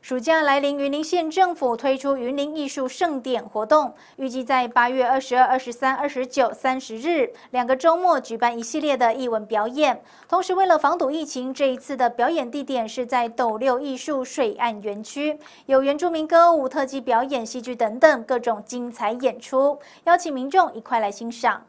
暑假来临，云林县政府推出云林艺术盛典活动，预计在8月22、23、29、30日2个周末举办一系列的艺文表演。同时，为了防堵疫情，这一次的表演地点是在斗六艺术水岸园区，有原住民歌舞、特技表演、戏剧等等各种精彩演出，邀请民众一块来欣赏。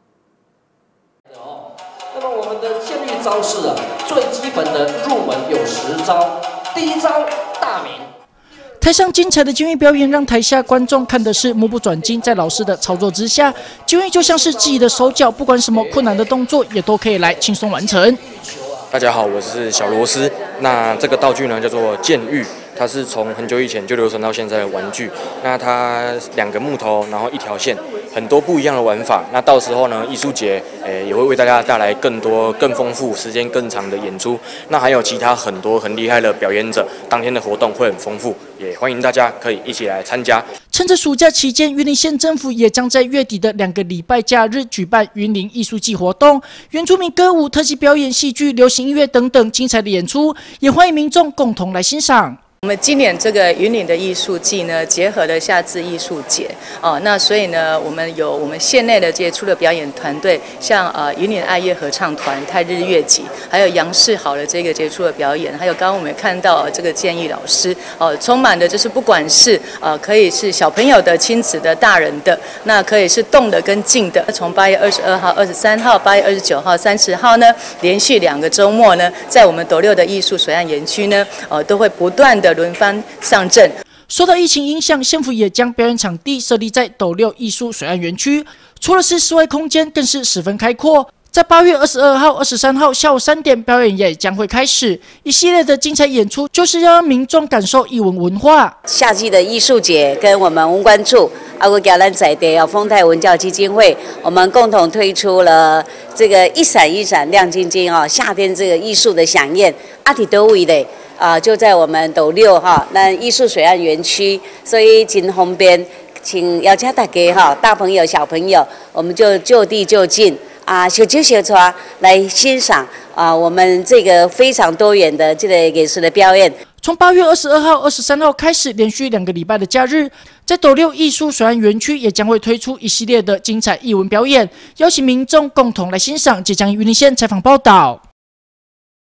那么我们的县律招式最基本的入门有10招，第一招大名。 台上精彩的京韵表演，让台下观众看的是目不转睛。在老师的操作之下，京韵就像是自己的手脚，不管什么困难的动作，也都可以来轻松完成。 大家好，我是小螺丝。那这个道具呢，叫做剑玉，它是从很久以前就流传到现在的玩具。那它2个木头，然后1条线，很多不一样的玩法。那到时候呢，艺术节也会为大家带来更多、更丰富、时间更长的演出。那还有其他很多很厉害的表演者，当天的活动会很丰富，也欢迎大家可以一起来参加。 趁着暑假期间，云林县政府也将在月底的2个礼拜假日举办云林艺术季活动，原住民歌舞、特技表演、戏剧、流行音乐等等精彩的演出，也欢迎民众共同来欣赏。 我们今年这个云林的艺术季呢，结合了夏至艺术节哦，那所以呢，我们有我们县内的杰出的表演团队，像云林爱乐合唱团、泰日乐集，还有杨世豪的这个杰出的表演，还有刚刚我们看到这个建议老师哦，充满的就是不管是可以是小朋友的、亲子的、大人的，那可以是动的跟静的。从8月22号、23号、8月29号、30号呢，连续2个周末呢，在我们斗六的艺术水岸园区呢，都会不断的 轮番上阵。 受到疫情影响，县府也将表演场地设立在斗六艺术水岸园区，除了是室外空间，更是十分开阔。在8月22号、23号下午3点，表演也将会开始一系列的精彩演出，就是要让民众感受艺文文化。 夏季的艺术节跟我们文管处我给咱在地丰泰文教基金会，我们共同推出了这个一闪一闪亮晶晶夏天这个艺术的飨宴，伫倒位的。 就在我们斗六那艺术水岸园区，所以真方便，请邀请大家大朋友小朋友，我们就就地就近小酒小茶来欣赏我们这个非常多元的这个艺术的表演。 从8月22号、23号开始，连续2个礼拜的假日，在斗六艺术水岸园区也将会推出一系列的精彩艺文表演，邀请民众共同来欣赏。即将云林县采访报道。